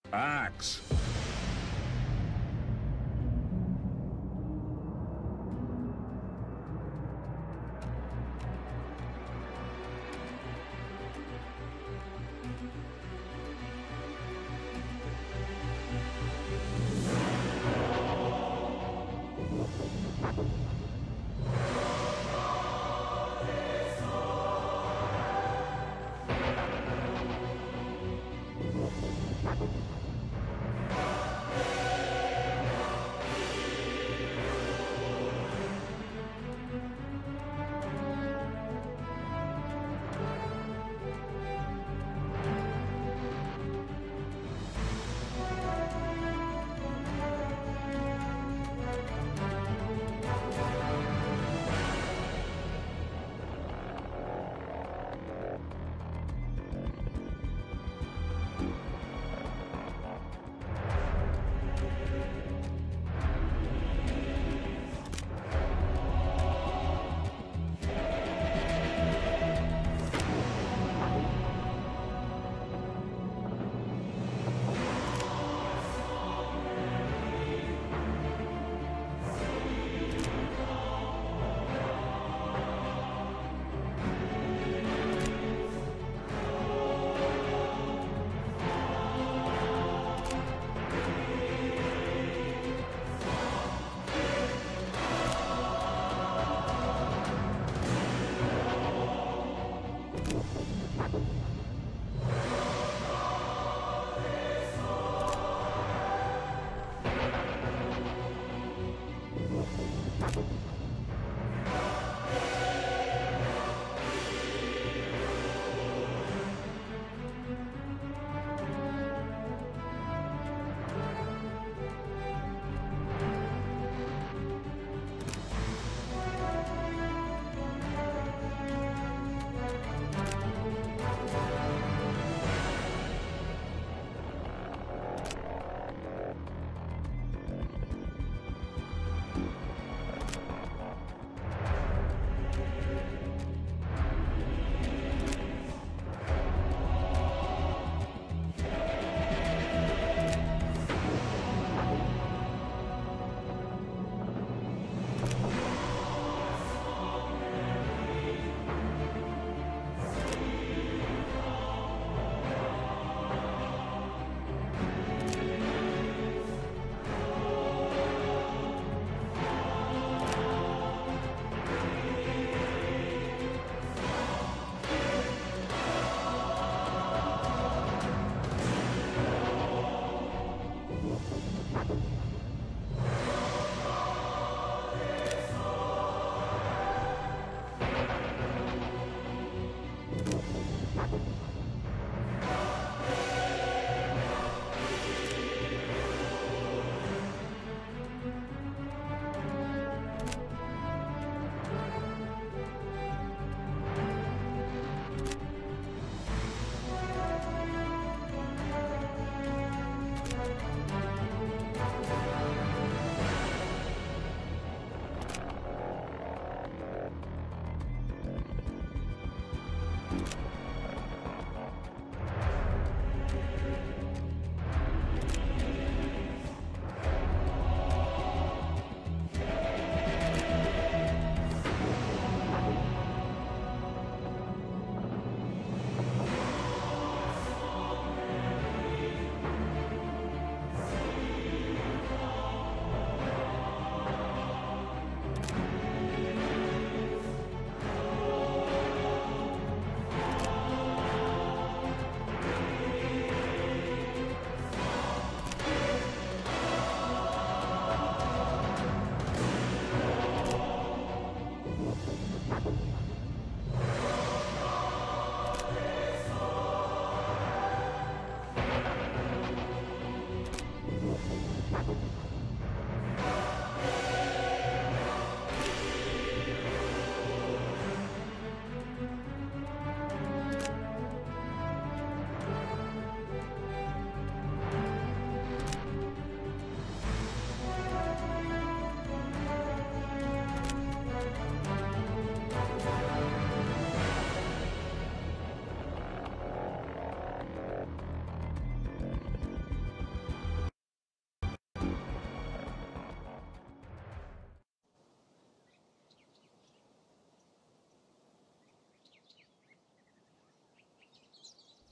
Axe.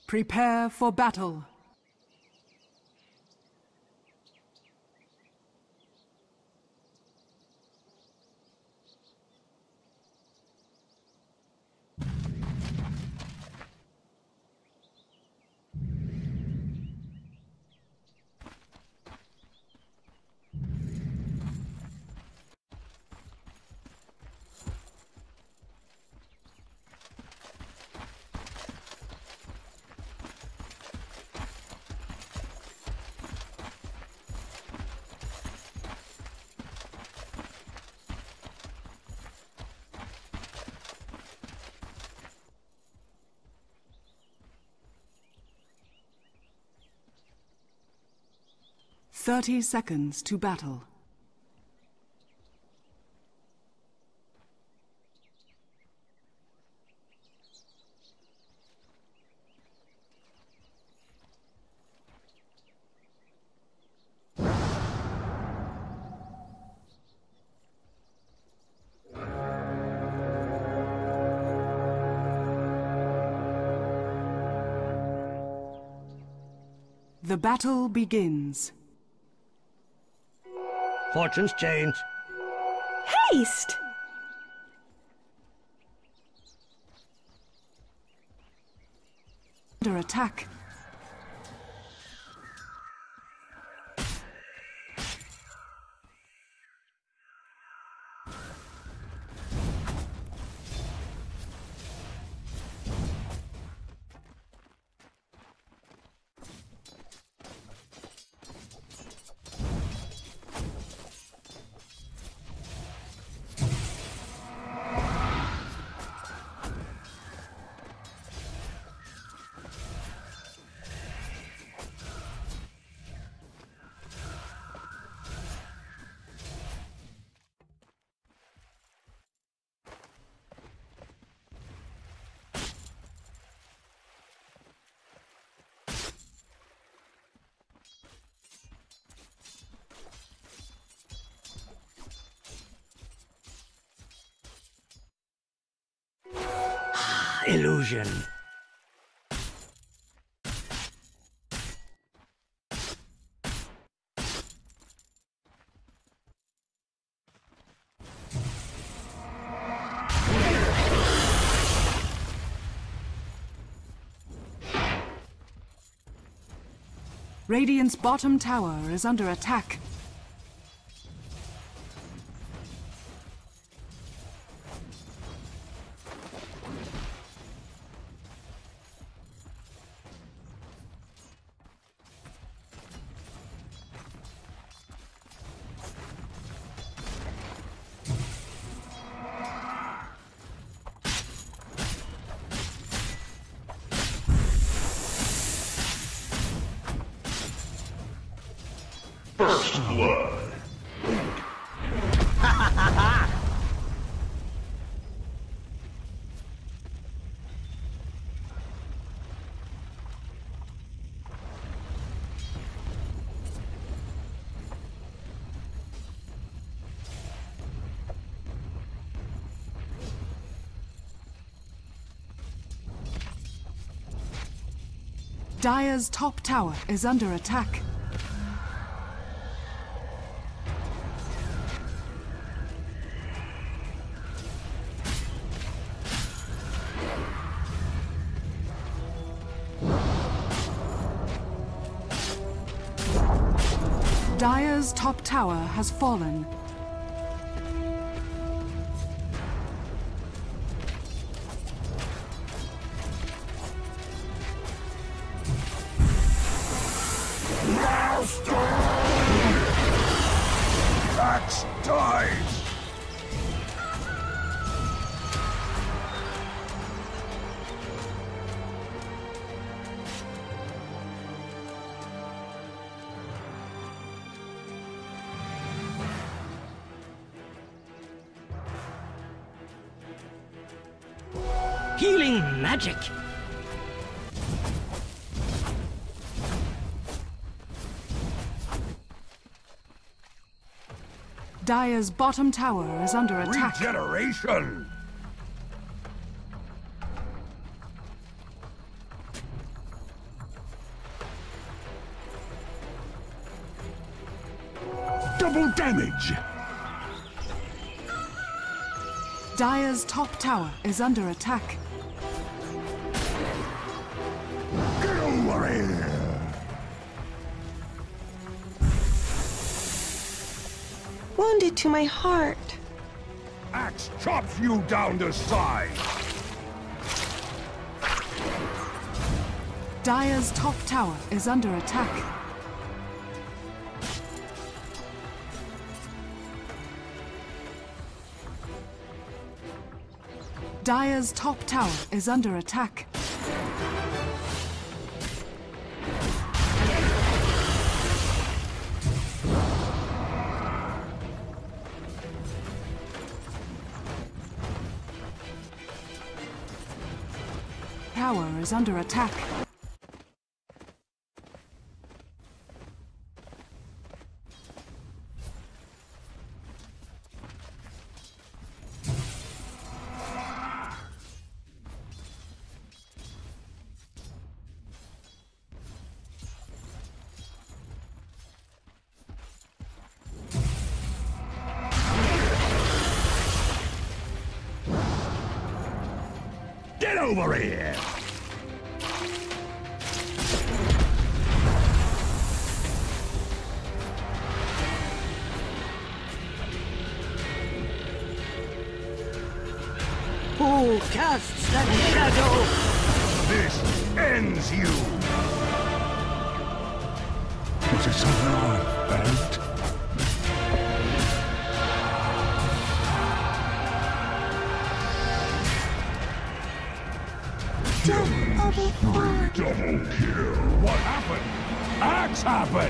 Prepare for battle. "30 seconds to battle." The battle begins. Fortunes change. Haste! Under attack. Illusion. Radiant's bottom tower is under attack. First blood. Dire's top tower is under attack. Dire's top tower has fallen. Axe dies! Healing magic. Dire's bottom tower is under attack. Regeneration! Double damage! Dire's top tower is under attack. Get over here! Wounded to my heart. Axe chops you down the side! Dire's top tower is under attack. Dire's top tower is under attack. Tower is under attack. Get over here! Who casts that shadow? This ends you! What is alive, Belt? Double kill! What happened? Axe happened!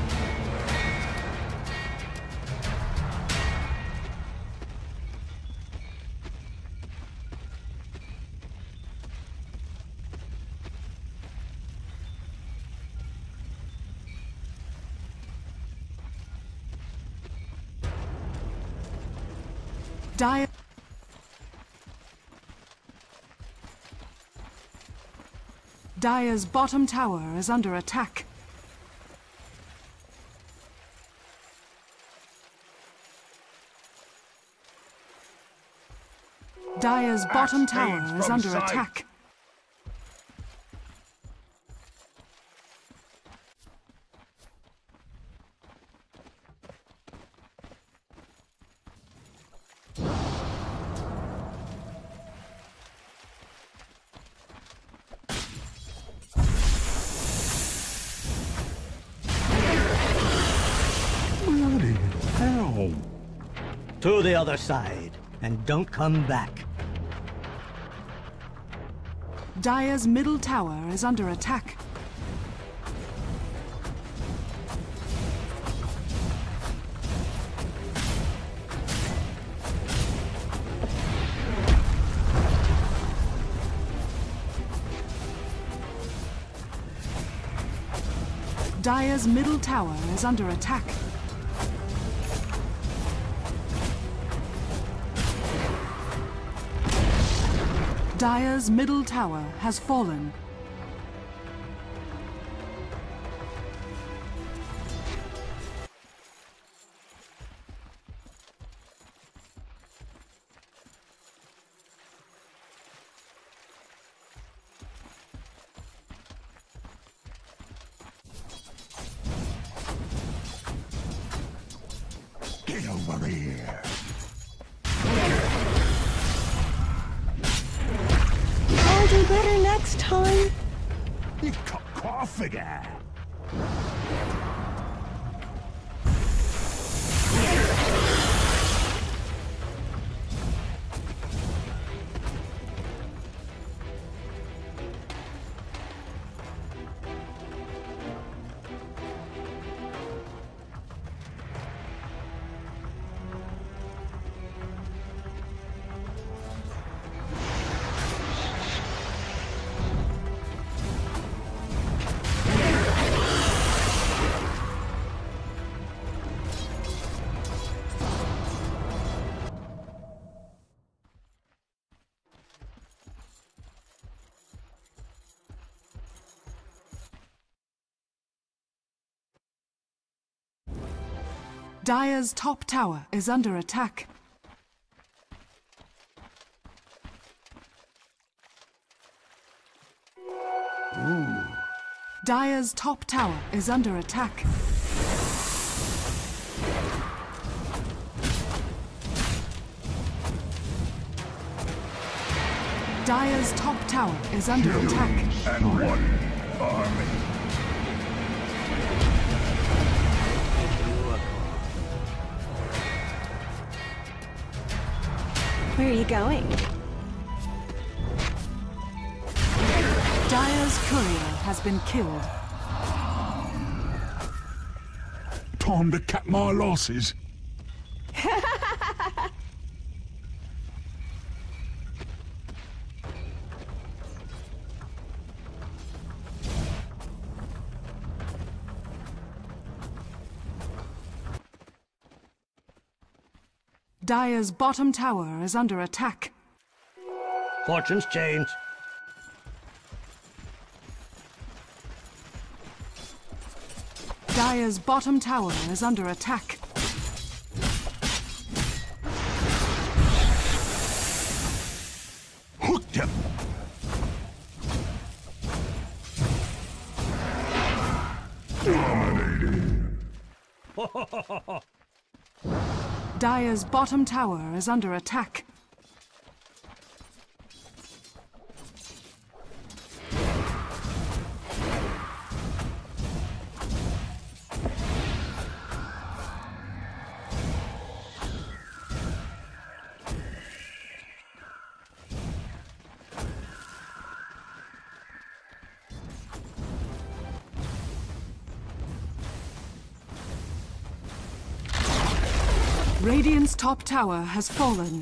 Dire's bottom tower is under attack. Dire's bottom tower is under attack. Bloody hell! To the other side, and don't come back. Dire's middle tower is under attack. Dire's middle tower is under attack. Dire's middle tower has fallen. Get over here! I'll do better next time. You cacophony! Dire's top tower is under attack. Dire's top tower is under attack. Dire's top tower is under attack. And one army. Where are you going? Dire's courier has been killed. Time to cut my losses. Dire's bottom tower is under attack. Fortune's changed. Dire's bottom tower is under attack. Hooked him. Dominating. Dire's bottom tower is under attack. Radiant's top tower has fallen.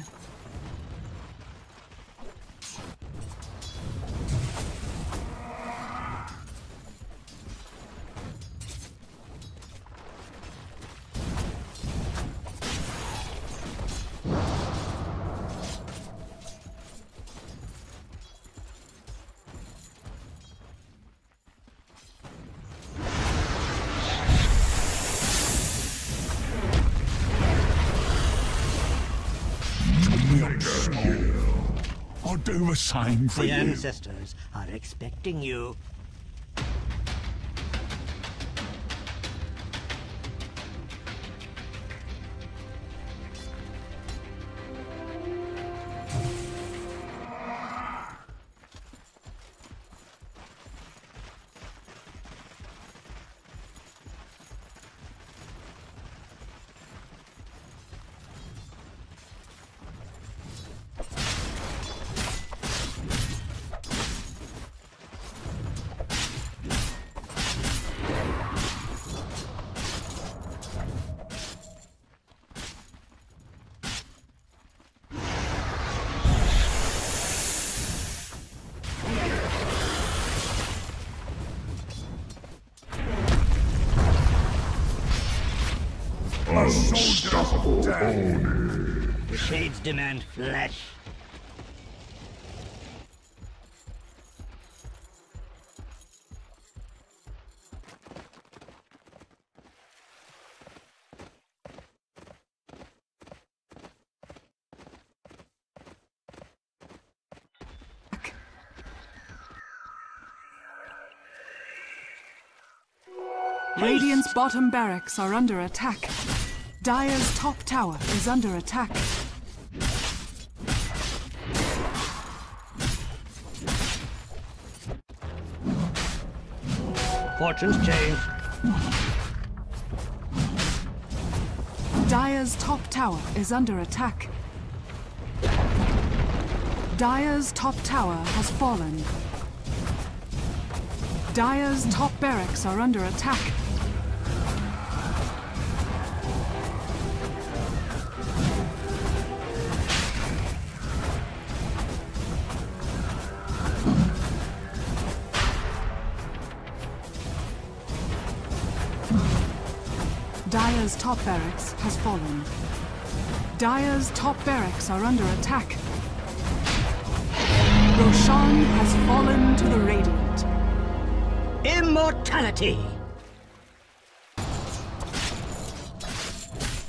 I'll do the same for The you. ancestors are expecting you. A soldier's dead. The shades demand flesh. Radiant's bottom barracks are under attack. Dire's top tower is under attack. Fortune's changed. Dire's top tower is under attack. Dire's top tower has fallen. Dire's top barracks are under attack. Dire's top barracks has fallen. Dire's top barracks are under attack. Roshan has fallen to the Radiant. Immortality!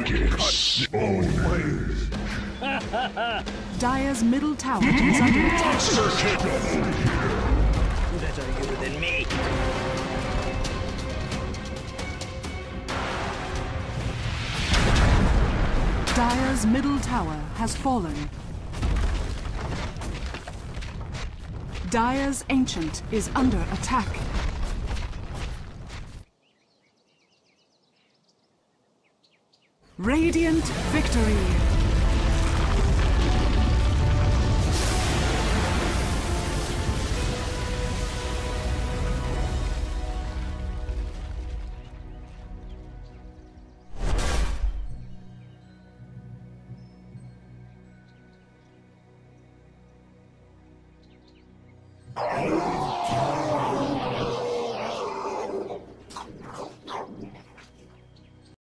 Its own ways. Dire's middle tower is under attack. Better you than me. Dire's middle tower has fallen. Dire's Ancient is under attack. Radiant victory!